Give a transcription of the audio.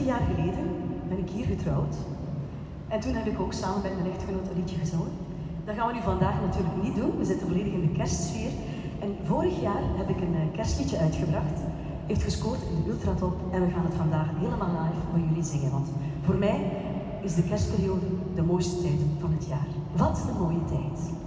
17 jaar geleden ben ik hier getrouwd. En toen heb ik ook samen met mijn echtgenoot een liedje gezongen. Dat gaan we nu vandaag natuurlijk niet doen. We zitten volledig in de kerstsfeer. En vorig jaar heb ik een kerstliedje uitgebracht. Heeft gescoord in de Ultratop. En we gaan het vandaag helemaal live voor jullie zingen. Want voor mij is de kerstperiode de mooiste tijd van het jaar. Wat een mooie tijd.